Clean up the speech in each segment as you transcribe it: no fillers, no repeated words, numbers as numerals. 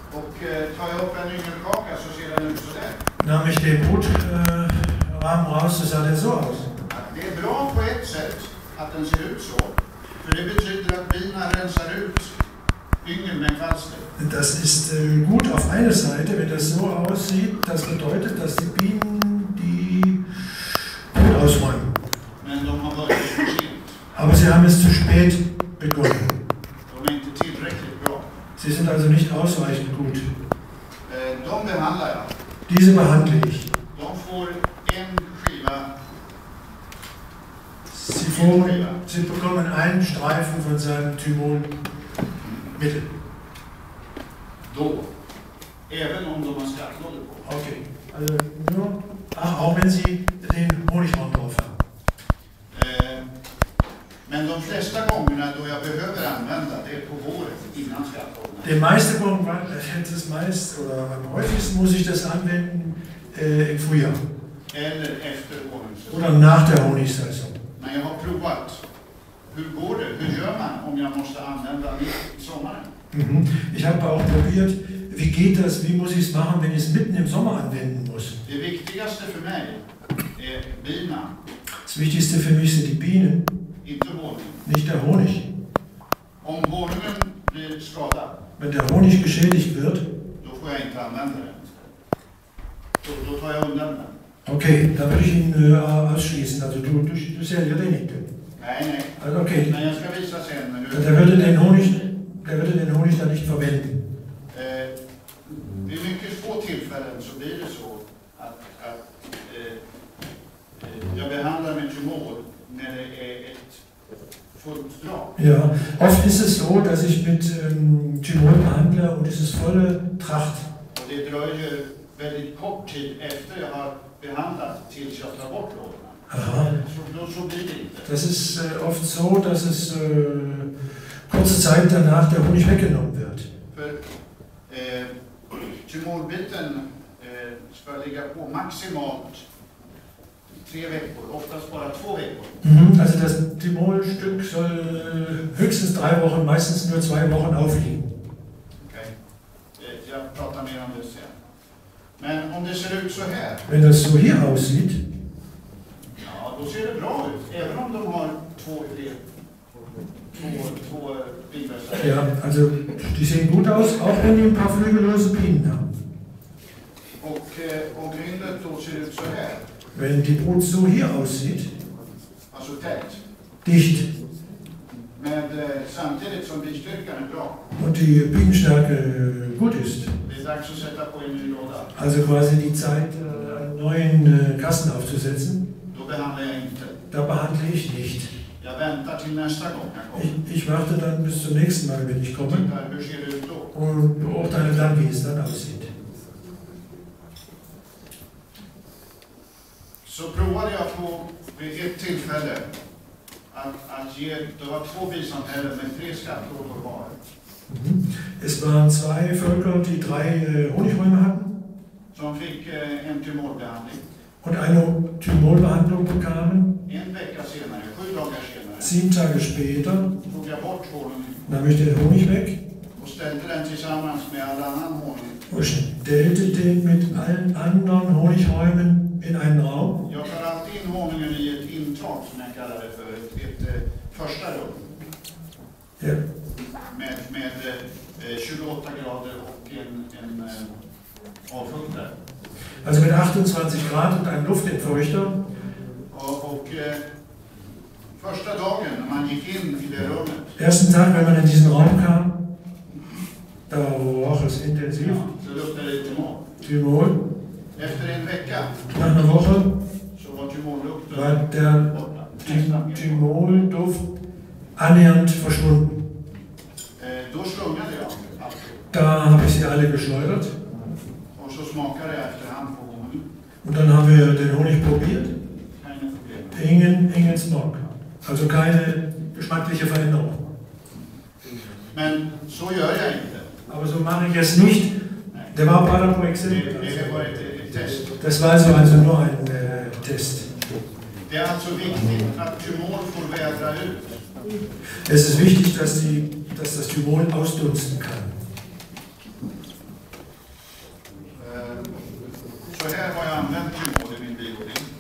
Och tar jag upp en yngelkaka så ser den ut sådär. Nahm ich den Brotrahmen raus, so sah der so aus. Det är bra på ett sätt att den ser ut så. För det betyder att bina rensar ut yngel med kvalster. Das ist gut auf einer Seite, wenn das so aussieht. Das bedeutet, dass die Bienen die Brut ausräumen. Men de har börjat för sent. Aber sie haben es zu spät begonnen. De är inte tillräckligt bra. Sie sind also nicht ausreichend gut. De behandlar jag. Diese behandle ich. De får en skiva. Sie bekommen einen Streifen von seinem Thymolmittel. Då. Även om de har skattlådor på. Okay. Also nur, auch wenn Sie den Honigraum drauf haben. Men de flesta gångerna då jag behöver använda det är på våren innan skattlådorna. Den meisten Punkt, das meist oder am häufigsten muss ich das anwenden im Frühjahr. Eller efter honungssäsong. Oder nach der Honigsaison. Men jag har provat. Hur går det? Hur gör man om jag måste använda mitt i sommaren? Ich habe auch probiert, wie geht das, wie muss ich es machen, wenn ich es mitten im Sommer anwenden muss. Det viktigaste för mig är bina. Das Wichtigste für mich sind die Bienen, Inte honung. nicht der Honig. Om honungen blir skadad, Wenn der Honig geschädigt wird, då får jag inte använda den. Då tar jag undan den. okay, dann würde ich ihn ausschließen. Also du säljer den inte. Nej. Also okay, Men jag ska visa sen hur... der würde den Honig dann nicht verwenden. Vid mycket få tillfällen så blir det så att jag behandlar med thymol när det är ett fullt drag. Ja, oft ist es so, dass ich mit Thymol behandle und es ist volle Tracht. Och det dröjer väldigt kort tid efter jag har behandlat tills jag tar bort lådorna. Aha. Så blir det inte. Das ist oft so, dass es kurze Zeit danach der Honig weggenommen wird. För thymolbiten ska ligga på maximalt 3 veckor, oftast bara 2 veckor. Also das Thymolstück soll höchstens 3 Wochen, meistens nur 2 Wochen aufliegen. Okay. Jag pratar mer om det sen. Men om det ser ut så här. Wenn das so hier aussieht, Ja, då ser det bra ut. Även om de har två binbössor. ja, also die sehen gut aus, auch wenn die ein paar flügellose Bienen haben. Och om grindet då ser ut så här. Wenn die Brut so hier aussieht, Alltså tätt. dicht, Men samtidigt som bistyrkan är bra. und die Bienenstärke gut ist, Det är dags att sätta på en ny låda. also quasi die Zeit, einen neuen Kasten aufzusetzen, Då behandlar jag inte. da behandle ich nicht. Jag väntar till nästa gång jag kommer. Ich warte dann bis zum nächsten Mal, wenn ich komme, Tittar, hur ser det ut då? und beurteile dann, wie es dann aussieht. Så provade jag på vid ett tillfälle att ge, det var 2 bisamhällen med 3 skattlådor var. Es waren 2 Völker, die 3 Honigräume hatten Som fick en thymolbehandling. und eine Thymolbehandlung bekamen. En vecka senare, 7 dagar senare, 7 Tage später tog jag bort honungen nahm ich den Honig weg och ställde den tillsammans med all annan honung. und stellte den mit allen anderen Honigräumen in einen Raum. Jag tar alltid in honungen i ett intag som jag kallar det för, ett första rum. Ja. Med 28 grader och en avfuktare. Also mit 28 Grad und einem Luftentfeuchter. Och första dagen när man gick in i det rummet. Ersten Tag, wenn man in diesen Raum kam, da roch es intensiv. Ja, så luktade det thymol. Thymol. Efter en vecka Nach einer Woche så var thymollukten war der borta. Thymolduft annähernd verschwunden. Då slungade jag allt. Da habe ich sie alle geschleudert Och så smakade jag efterhand på honung. und dann haben wir den Honig probiert. Keine problem. Ingen Smog. Also keine geschmackliche Veränderung. Men så gör jag inte. Aber so mache ich es nicht. Der war bara pro exempel. Det var ett test. Das war also nur ein Test. Det är alltså viktigt att thymol får vädra ut. Es ist wichtig, dass das Thymol ausdunsten kann.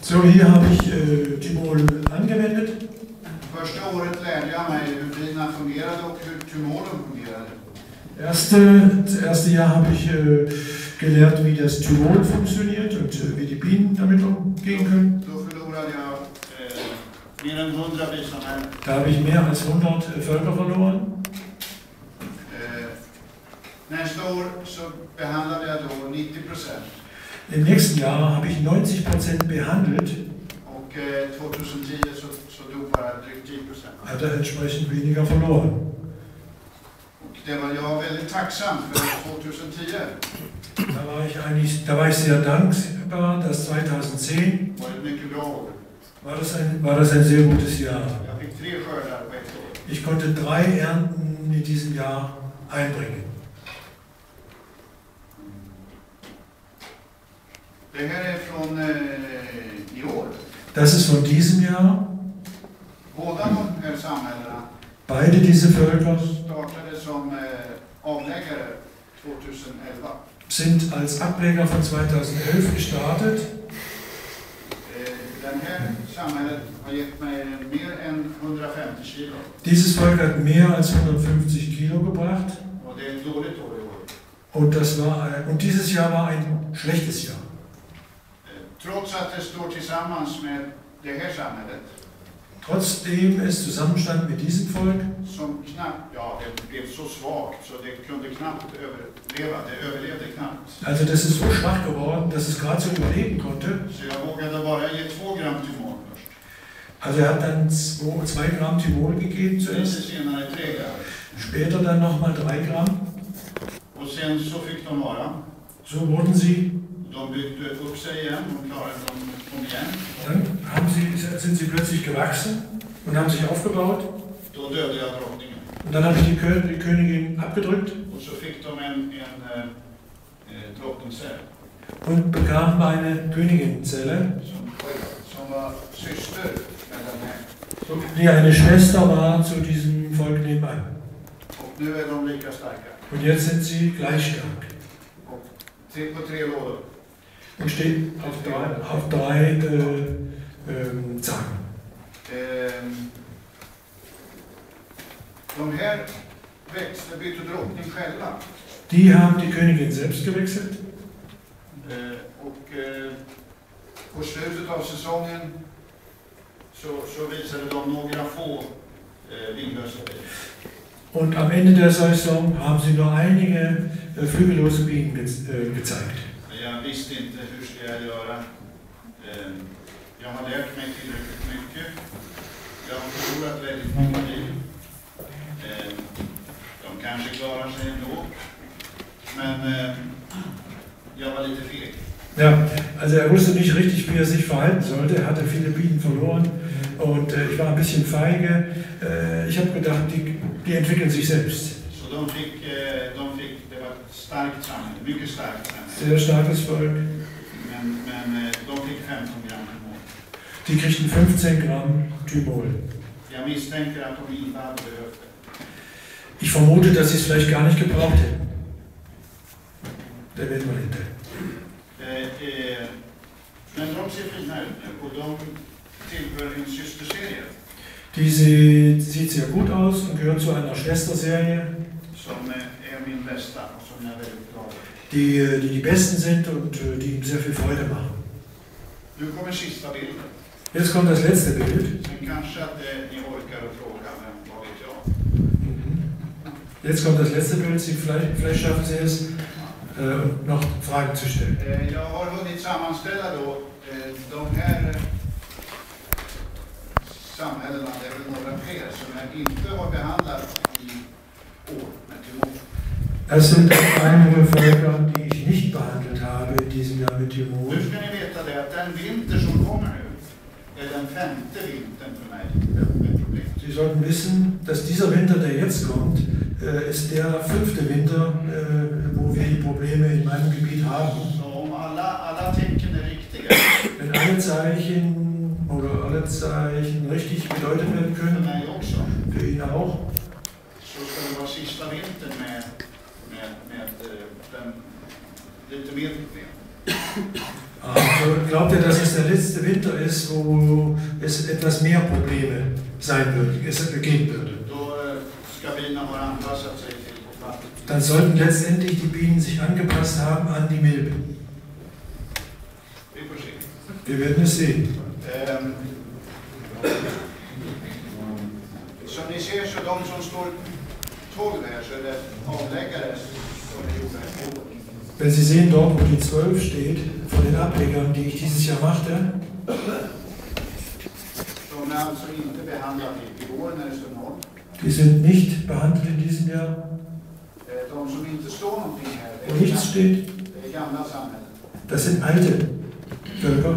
So, hier habe ich Tymol angewendet. Första året lärde jag mig hur bina fungerade och hur tymolen fungerade. Das erste Jahr habe ich gelernt, wie das Tymol funktioniert und wie die Bienen damit umgehen können. Då förlorade jag mer än 100 bisamhällen. Da habe ich mehr als 100 Völker verloren. Nästa år så behandlade jag då 90%. Im nächsten Jahr habe ich 90% behandelt. Och 2010 så dog bara drygt 10%. Hatte entsprechend weniger verloren. Och det var jag väldigt tacksam för 2010. Da war ich sehr dankbar, dass 2010 var ett mycket bra år. war das ein sehr gutes Jahr. Jag fick 3 skördar på ett år. Ich konnte 3 Ernten in diesem Jahr einbringen. Det här är från i år. Das ist von diesem Jahr. Båda de här samhällena Beide diese Völker startade som avläggare 2011. sind als Ableger von 2011 gestartet. Den här samhället har gett mig mer än 150 kilo. Dieses Volk hat mehr als 150 Kilo gebracht. Och det är ett dåligt år i år. Und dieses Jahr war ein schlechtes Jahr. Trots att det står tillsammans med det här samhället. Trotzdem es zusammenstand mit diesem Volk. Som knappt, ja det blev så svagt så det kunde knappt överleva, det överlevde knappt. Also das ist so schwach geworden, dass es gerade so überleben konnte. Så jag vågade bara ge 2 gram Tymol först. Also er hat dann 2 Gramm Tymol gegeben Lite zuerst. senare 3 gram. Später dann nochmal 3 Gramm. Och sen så fick de vara. So wurden sie. De byggde upp sig igen och klarade dem om igen. Dann sind sie plötzlich gewachsen und haben sich aufgebaut. Då dödade jag drottningen. Und dann habe ich die Königin abgedrückt Och så fick de en drottningscell und bekamen eine Königin-Zelle, som var syster med den här. die eine Schwester war zu diesem Volk nebenan. Och nu är de lika starka. Und jetzt sind sie gleich stark. Och på 3 lådor. Und steht auf 3 Zagen. De här bytte drottning själva. Die haben die Königin selbst gewechselt. Och på slutet av säsongen så visade de några få vinglösa bin. Und am Ende der Saison haben sie nur einige flügellose Bienen gezeigt. Jag visste inte hur ska jag göra. Jag har lärt mig tillräckligt mycket. Jag har förlorat väldigt många liv. De kanske klarar sig ändå. Men jag var lite feg. Ja, also er wusste nicht richtig, wie er sich verhalten sollte. Er hatte viele Bienen verloren und ich war ein bisschen feige. Ich habe gedacht, die entwickeln sich selbst. Så de fick, det var ett starkt samhälle, mycket starkt samhälle. Sehr starkes Volk. Men de fick 15 gram Tymol. Die kriegten 15 Gramm Tymol. Jag misstänker att de inte hade behövt det. Ich vermute, dass sie es vielleicht gar nicht gebraucht hätten. Der wird man hinter. Men de ser fina ut nu och de tillhör en systerserie. Die sieht sehr gut aus und gehört zu einer Schwesterserie, Som är min bästa och som jag är väldigt glad över. die besten sind und die ihm sehr viel Freude machen. Nu kommer sista bilden. Jetzt kommt das letzte Bild. Sen kanske att ni orkar att fråga, men vad vet jag? Jetzt kommt das letzte Bild. Vielleicht schaffen Sie es, noch Fragen zu stellen. Jag har hunnit sammanställa då de här samhällena, det är väl några fler som jag inte har behandlat i år med Tymol. Das sind einige Völker, die ich nicht behandelt habe in diesem Jahr mit Tymol. Nu ska ni veta det att den vinter som kommer nu är den 5:e vintern för mig med problem. Sie sollten wissen, dass dieser Winter, der jetzt kommt, ist der 5. Winter, wo wir die Probleme in meinem Gebiet haben. Så om alla tecken är riktiga, Wenn alle Zeichen richtig gedeutet werden för können, mig också, für ihn auch, så ska det vara sista vintern med den lite mer problem. Also glaubt ihr, dass es der letzte Winter ist, wo es etwas mehr Probleme geben würde? Då ska bina ha anpassat sig till på plats. Dann sollten letztendlich die Bienen sich angepasst haben an die Milbe. Vi får se. Wir werden es sehen. Som ni ser så de som står 12 här så är det avläggare som är gjorda i år. Wenn Sie sehen, dort wo die 12 steht, von den Ablegern, die ich dieses Jahr machte, De är alltså inte behandlade i år när det står 0. die sind nicht behandelt in diesem Jahr. De som inte står någonting här, Wo nichts steht, det är gamla samhället. das sind alte Völker.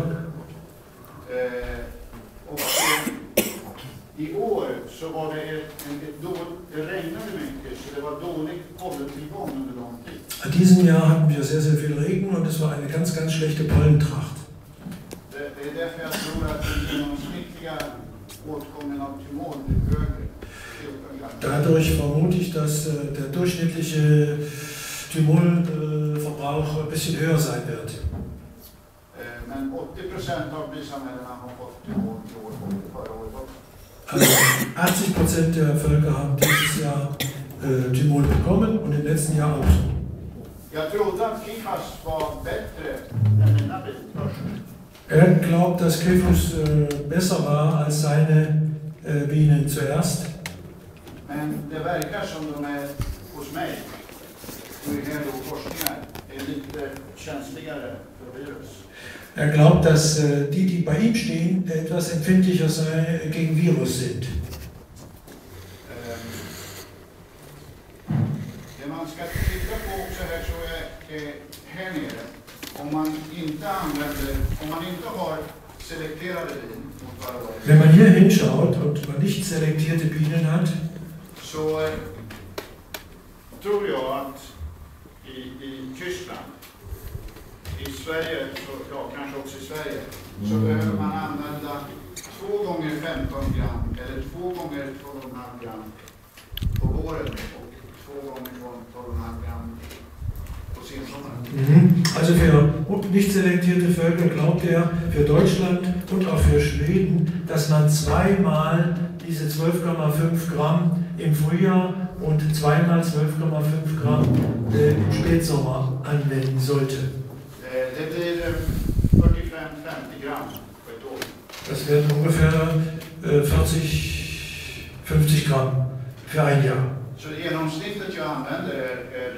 Och i år så var det det regnade mycket så det var dålig pollentillgång under lång tid. In diesem Jahr hatten wir sehr, sehr viel Regen und es war eine ganz, ganz schlechte Pollentracht. Det är därför jag tror att den genomsnittliga åtgången av timol blir högre. Dadurch vermute ich, dass der durchschnittliche Thymolverbrauch ein bisschen höher sein wird. Men 80% av bisamhällena har fått timol i år och förra året också. Also 80% der Völker haben dieses Jahr Thymol bekommen und im letzten Jahr auch. Jag trodde att Kifas var bättre än mina Er glaubt, dass Kifus besser war als seine Bienen zuerst. Men det verkar som de är hos mig och i hela forskningar är lite känsligare för virus. Er glaubt, dass die bei ihm stehen, etwas empfindlicher gegen Virus sind. Det man ska titta på också här så är här nere. Om man inte har selekterade bin mot förra året. Wenn man hier hinschaut und man nicht selektierte Bienen hat, så tror jag att i Tyskland, i Sverige, ja, kanske också i Sverige, så behöver man använda 2 gånger 15 gram eller 2 gånger 12,5 gram på våren och 2 gånger 12,5 gram på sensommaren. Also für nicht selektierte Völker glaubt er, für Deutschland und auch für Schweden, dass man zweimal diese 12,5 Gramm im Frühjahr und zweimal 12,5 Gramm im Spätsommer anwenden sollte. Det blir 45-50 gram på ett år. Das werden ungefähr 40-50 Gramm für ein Jahr. Så genomsnittet jag använder är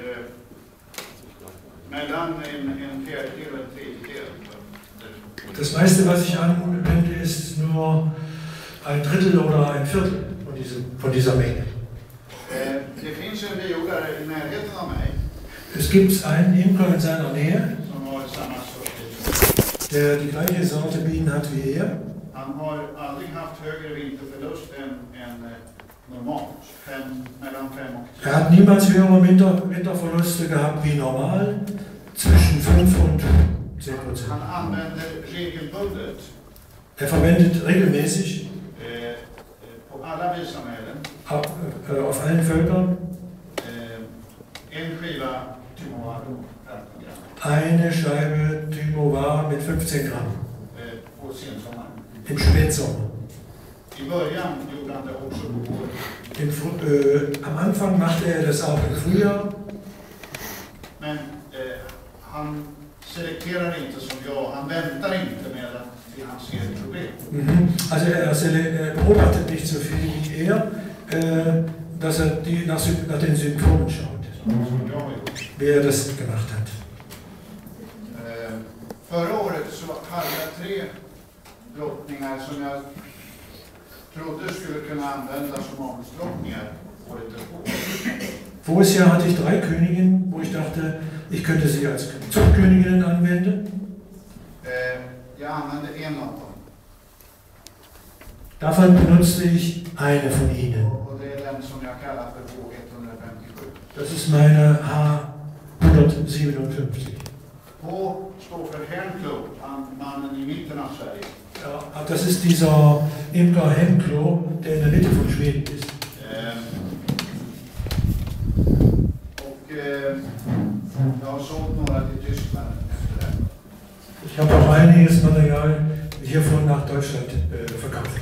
mellan en fjärdedel och en tredjedel. Das meiste, was ich anwende, ist nur ein Drittel oder ein Viertel von dieser Menge. Det finns en biodlare i närheten av mig. Es gibt einen Imker in seiner Nähe, Som har samma sorts. der die gleiche Sorte Bienen hat wie er. Han har aldrig haft högre vinterförlust än normalt. Mellan 5 och 10. Er hat niemals höhere Winterverluste gehabt wie normal, zwischen 5 und 10%. Han använder regelbundet Er verwendet regelmäßig på alla bisamhällen auf allen Völkern en skiva Timovar 15 gram eine Scheibe Thymovar mit 15 Gramm på sensommaren. im Spätsommer. I början gjorde han det också på våren. Am Anfang machte er das auch im Frühjahr. Men han selekterar inte som jag. Han väntar inte med att han ser ett problem. Also er beobachtet nicht so viel wie er, dass er nach den Symptomen schaut, Som jag har gjort. wie er das gemacht hat. Förra året så hade jag 3 drottningar som jag trodde skulle kunna användas som avelsdrottningar året därpå. Voriges Jahr hatte ich 3 Königinnen, wo ich dachte, ich könnte sie als Zuchtköniginnen anwenden. Jag använde en av dem. Davon benutzte ich eine von ihnen. Och det är den som jag kallar för H157. Das ist meine H157. H står för Hernklo, mannen i mitten av Sverige. Ja, das ist dieser Imker Hemklo, der in der Mitte von Schweden ist. Jag har sålt några till Tyskland efter det. Ich habe auch einiges Material hiervon nach Deutschland verkauft.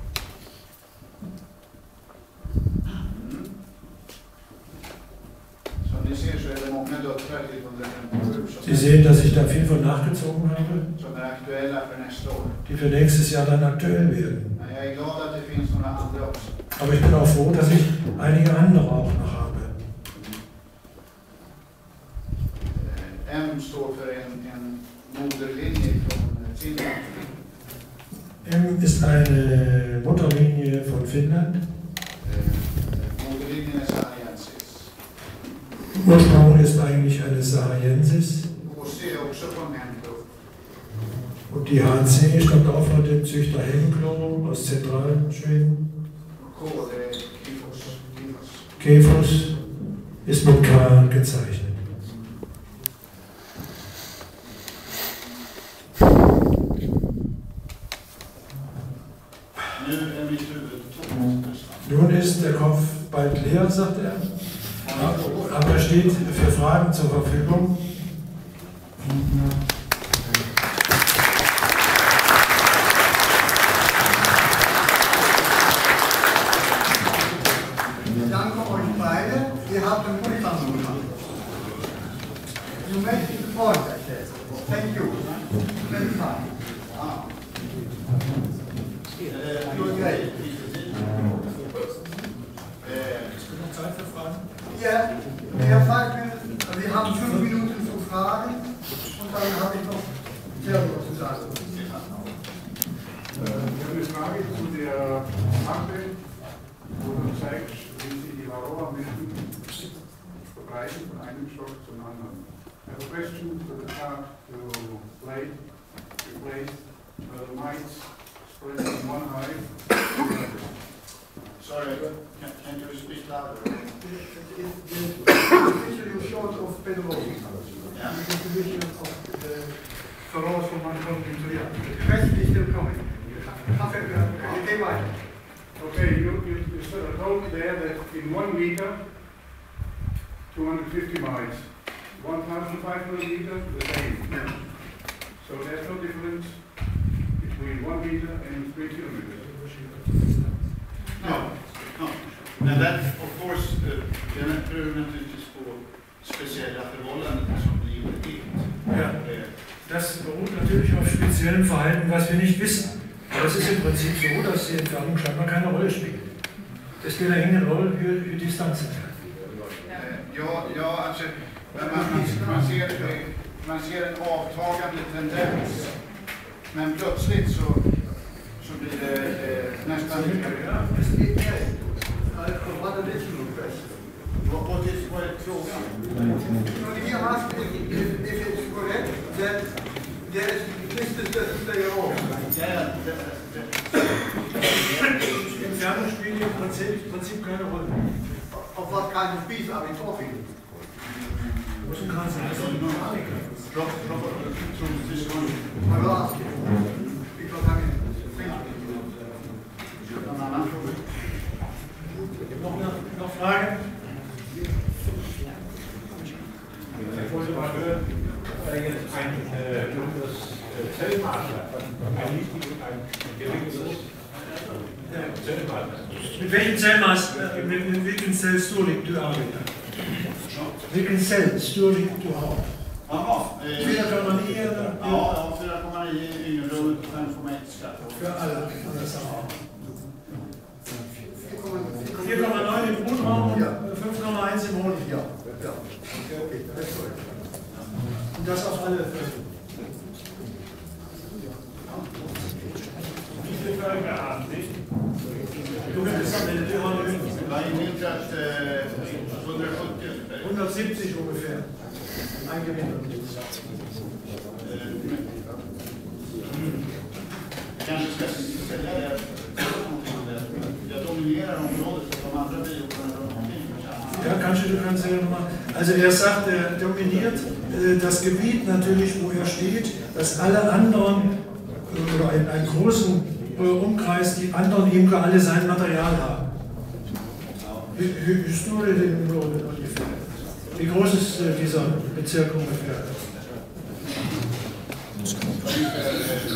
Sie sehen, dass ich da viel von nachgezogen habe, die für nächstes Jahr dann aktuell werden. Aber ich bin auch froh, dass ich einige andere auch noch habe. M står för en moderlinje från Finland. M ist eine Mutterlinie von Finnland. Moderlinjen är Sahariensis. Ursprung ist eigentlich eine Sahariensis. HC är också från Hemklo. Und die HC stammt auch von dem Züchter Hemklo aus Zentralschweden. K är Kifos. Kefos ist mit K gezeichnet. Nun ist der Kopf bald leer, sagt er, aber steht für Fragen zur Verfügung. Danke euch beide. Ihr habt einen guten Kampf gemacht. You made the point, I said. Thank you. Very fine. You're great. Zeit für Fragen? Ja, wir haben 5 Minuten zu fragen und dann habe ich noch selber zu sagen. Ich habe eine Frage zu der Mappe, wo du zeigst, wie sie die Varroa-Milben verbreiten von einem Stock zum anderen. I have a question to the chart to replace the mites spread from one hive to another. Sorry, can you speak louder? Especially short of pedagogy. Yeah. The distribution of the Varroa from one continent to the other. The question is still coming. Okay, you sort of told me there that in 1 meter, 250 miles, 1,500 meters, the same. Yeah. So there's no difference between 1 meter and 3 kilometers. No. Men that, of course, det beror naturligtvis på speciella förhållanden som blir givet. Ja, das beruht natürlich auf speziellem Verhalten, was wir nicht wissen. Aber es ist im Prinzip so, dass die Entfernung scheinbar keine Rolle spielt. Det spelar ingen roll hur distansen är. Ja, alltså, man ser en avtagande tendens, men plötsligt så blir det nästan... What additional question? Vad är frågan? He asked if it's correct that there is distance that stay off. Entfernung spielt im Prinzip keine Rolle. Of what kind of piece are we talking? Rosenkranz ist eine Mechaniker. I will ask you. Because I mean, Noch Fragen? Ich wollte mal hören, jetzt ein das Zellmaß, ein wichtiges und ein geringes Zellmaß. Mit welchem Zellmaß, mit welchen Zellstorlek du arbeitest? Vilken cellstorlek du har? Jaha. 4,9 eller? Ja, 4,9 i yngelrummet och 5,1 skatt. För alla samma. 4,9 im Brutraum und 5,1 im Honig. ja. Okay, das ist korrekt. Und das auf alle Flächen. Wie viele Völker haben Sie? Du könntest am Ende die Rolle üben. Jag invitat 170 ungefär. 170 ungefähr. Ein Gewinn. Kanske ska säga det. Jag dominerar området och de andra bioterna runt omkring. Ja, kannst du kannst ja nochmal. Also er sagt, er dominiert das Gebiet natürlich, wo er steht, dass alle anderen, oder einen großen Umkreis, die anderen Imker alle sein Material haben. Wie stor är det området ungefär? Wie groß ist dieser Bezirk ungefähr? ungefär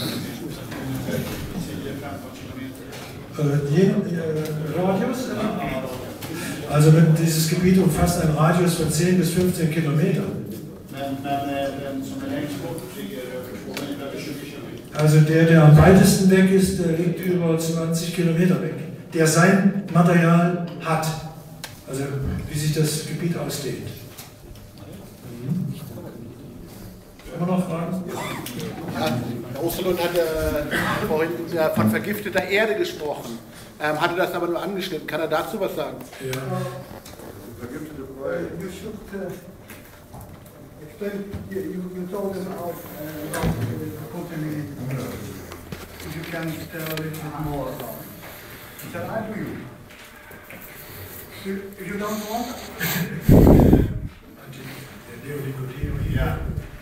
10-15 kilometer. Radius? Also dieses Gebiet umfasst einen Radius von 10 bis 15 Kilometer. Men den som är längst bort ligger över 2 mil, över 20 kilometer. Also der am weitesten weg ist, der liegt über 20 Kilometer weg. Der sein Material hat. Also wie sich das Gebiet ausdehnt. Immer noch Fragen? Ja, Herr Osterlund hat vorhin von vergifteter Erde gesprochen. Hatte das aber nur angeschnitten. Kann er dazu was sagen? Ja. You should explain, you told them of contaminated water. If you can tell a little bit more about it. Shall I do you? If you don't want? Ja.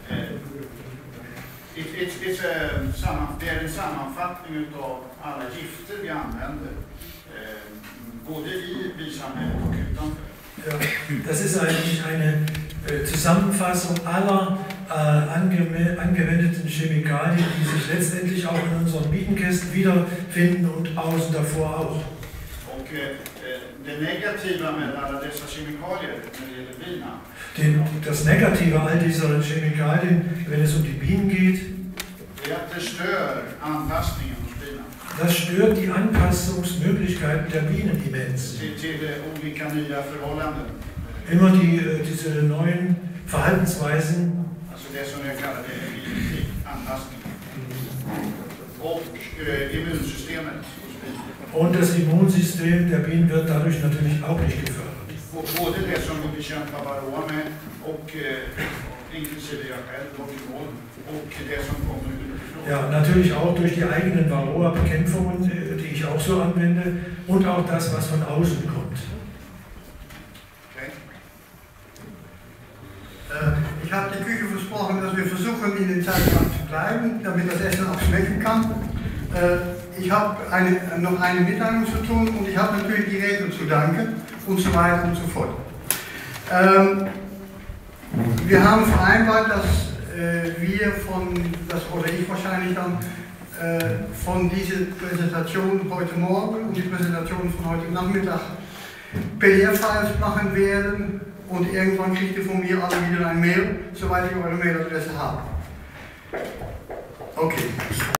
Det är en sammanfattning av alla gifter vi använder, både i bisamhället och utanför. Ja, das ist eigentlich eine Zusammenfassung aller angewendeten Chemikalien, die sich letztendlich auch in unseren Bietenkästen wiederfinden und außen davor auch. Och det negativa med alla dessa kemikalier när det gäller bina, Das Negative all dieser Chemikalien, wenn es um die Bienen geht, det är att det stör anpassningen hos bina. das stört die Anpassungsmöglichkeiten der Bienen immens. Till olika nya förhållanden. Immer diese neuen Verhaltensweisen, Alltså det som jag kallar det anpassning. Och immunsystemet hos bina. und das Immunsystem der Bienen wird dadurch natürlich auch nicht gefördert. Både det som vi bekämpar varroa med, och inklusive jag själv, Rock'n'Roll, och det som kommer utifrån. Ja, natürlich auch durch die eigenen Varroa-Bekämpfungen, die ich auch so anwende, und auch das, was von außen kommt. Okay. Ich habe die Küche versprochen, dass wir versuchen, in den Zeitraum zu bleiben, damit das Essen auch schmecken kann. Ich habe noch eine Mitteilung zu tun und ich habe natürlich die Redner zu danken und so weiter und so fort. Wir haben vereinbart, dass ich wahrscheinlich dann von dieser Präsentation heute Morgen und die Präsentation von heute Nachmittag PDF-Files machen werden und irgendwann kriegt ihr von mir alle wieder ein Mail, soweit ich eure Mailadresse habe. Okay.